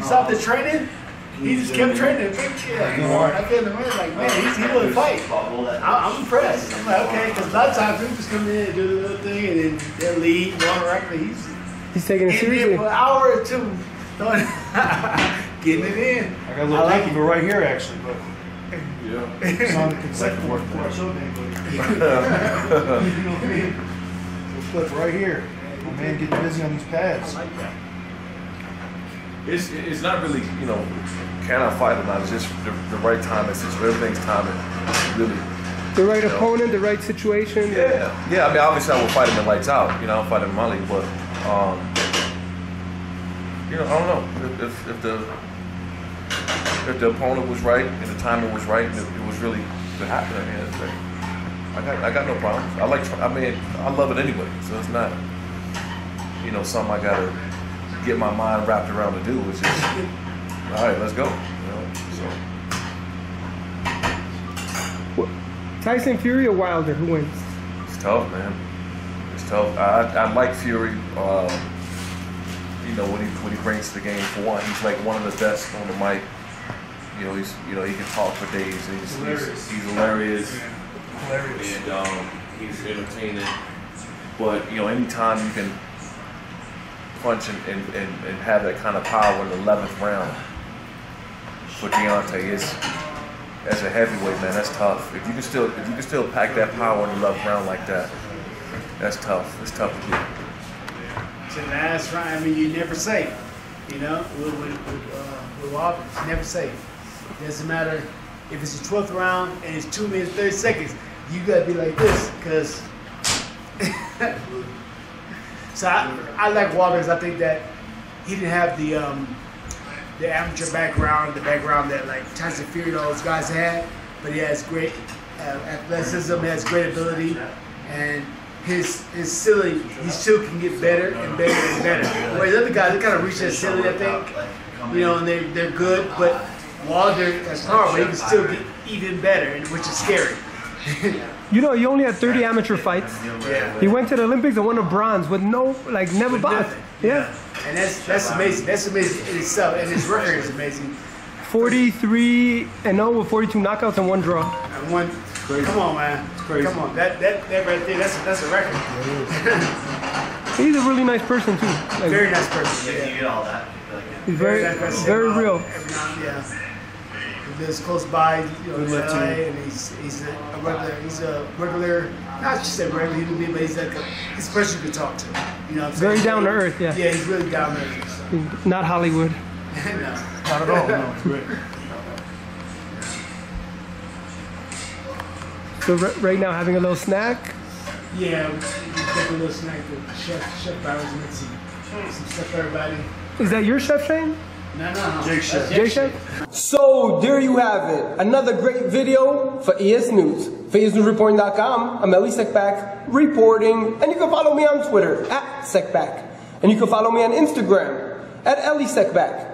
stopped the training. He just kept training. Big kid. I feel the man like, man, he really fight. I'm impressed. I'm like, okay, because a lot of times people just come in and do the little thing and then they'll leave, run around. He's taking it seriously for an hour or two, getting it in. I got a little like but right here actually, but yeah, it's on the consecutive work for us. Flip right here. My man getting busy on these pads. I like that. It's not really, you know, can I fight or not? It's just the right time and situation. Everything's timing, really. The right opponent, the right situation. Yeah. I mean, obviously I would fight him in lights out. You know, I'm fighting Marley, but you know, I don't know if the opponent was right and the timing was right and it was really to happen. I mean, it's like, I got no problems. I love it anyway. So it's not, you know, something I gotta get my mind wrapped around to do. It's just, all right, let's go. You know, so. Tyson Fury or Wilder? Who wins? It's tough, man. It's tough. I like Fury. You know what he brings to the game. For one, he's like one of the best on the mic. You know, he can talk for days. He's hilarious. And he's entertaining. But you know, anytime you can punch and have that kind of power in the 11th round for Deontay, is as a heavyweight, man, that's tough. If you can still pack that power in the 11th round like that, that's tough. It's tough to do. To the last round, I mean, you're never safe. You know, with Wilder, it's never safe. It doesn't matter if it's the 12th round and it's 2 minutes 30 seconds. You gotta be like this, cause. So I like Wilder because I think that he didn't have the amateur background, the background that like Tyson Fury and all those guys had, but he has great athleticism, he has great ability, and his ceiling, he still can get better and better and better. Whereas the other guys, they kind of reach their ceiling, I think, you know, and they're good, but Wilder has power, but he can still get even better, which is scary. You know, he only had 30 amateur fights. Yeah. He went to the Olympics and won a bronze with no, like, never boxed. Yeah. And that's amazing. That's amazing in itself. And his record is amazing. 43-0 with 42 knockouts and 1 draw. And one. Come on, man. Come on. That right there. That's a record. He's a really nice person too. Like, very nice person. Yeah, you get all that. He's very real. Yeah. He lives close by, you know, and he's a regular, not just a regular human being, but he's like he's a person you can talk to. You know what I'm saying? Very down to earth, yeah. Yeah, he's really down to earth. He's not Hollywood. No. Not at all. No, it's great. So right now, having a little snack. Yeah, we take a little snack with Chef Bowers and some stuff for everybody. Is that your chef, Shane? No. Jake Chef. Jake Chef? So there you have it. Another great video for EsNews. For EsNewsReporting.com, I'm Elie Seckbach reporting, and you can follow me on Twitter @Seckbach, and you can follow me on Instagram @Elie Seckbach.